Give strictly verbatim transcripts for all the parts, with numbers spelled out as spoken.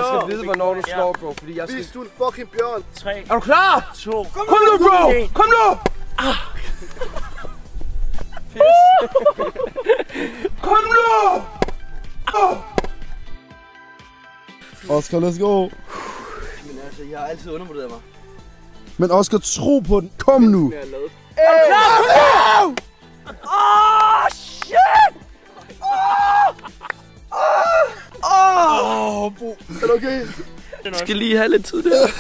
Jeg skal vide, hvornår du slår, bro, fordi jeg skal... Vis du en fucking bjørn. tre. Er du klar? to. Kom nu, bro! Kom nu! Kom nu! Oscar, let's go. Men altså, jeg har altid undervurderet mig. Men Oscar, tro på den. Kom nu. Er du klar? Kom nu! Åh, shit! Åh, Bo. Er du okay? Jeg skal lige have lidt tid der.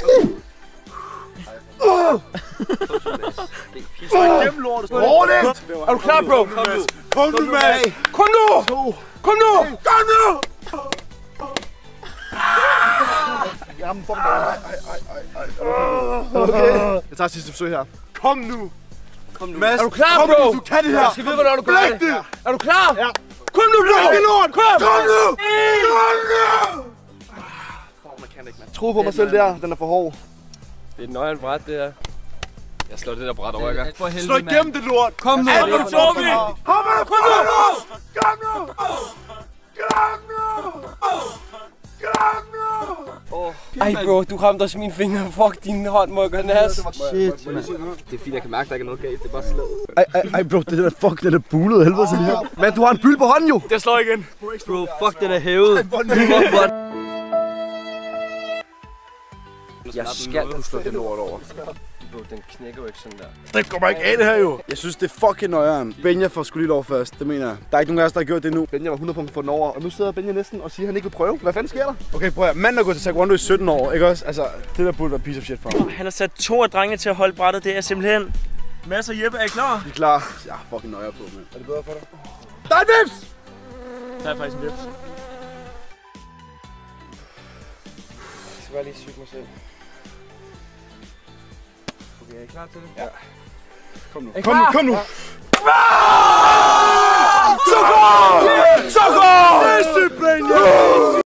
Roligt! Er du klar, bro? Kom nu! Kom nu, Mads! Kom nu! Kom nu! Kom nu! Jamen, fuck dig. Ej, ej, ej, ej. Okay. Jeg tager sidste forsøg her. Kom nu! Kom nu. Mads, Er du klar, kom bro? nu, du kan det her! Jeg skal vide, hvornår du gør det. det. Er du klar? Ja. Kom nu, bro! Kom nu! Kom! Kom nu! Kom nu! Tro på mig selv der, den er for hård. Det er et nøjeren bræt, det her. Jeg slår det der bræt over, ikke? Slå igennem det lort! Kom nu! Kom nu! Kom nu! Kom nu! Kom nu! Kom nu! Kom nu! Kom nu! Ej, bro, du ramte også mine fingre. Fuck, din hånd må gøre nas. Shit, man. Det er fint, jeg kan mærke, der ikke er noget galt. Det er bare slaget. Ej, ej, ej, bro, det der fuck, det der bulede helvede til her. Men du har en byld på hånden jo! Jeg slår igen. Bro, fuck, den er hævet. Jeg skal kunne slå det lort over. Bro, den knækker jo ikke sådan der. Det kommer ikke af det her jo! Jeg synes, det er fucking nøjeren. Benja får sgu lige lov først, det mener jeg. Der er ikke nogen af os, der har gjort det nu. Benja var hundrede procent for den over, og nu sidder Benja næsten og siger, at han ikke vil prøve. Hvad fanden sker der? Okay, prøv at manden er gået til taekwondo i sytten år, ikke også? Altså, det der burde være piece of shit for ham. Han har sat to af drengene til at holde brættet. Det er simpelthen... Mads og Jeppe, er I klar? Vi er klar. Jeg er fucking nøjer på, mand. Er det bedre for dig? Der er en vips! Der er faktisk en vips. Jeg skal bare lige syge mig selv. Okay, er I klar til det? Ja. Kom nu. Kom nu, kom nu! Ah!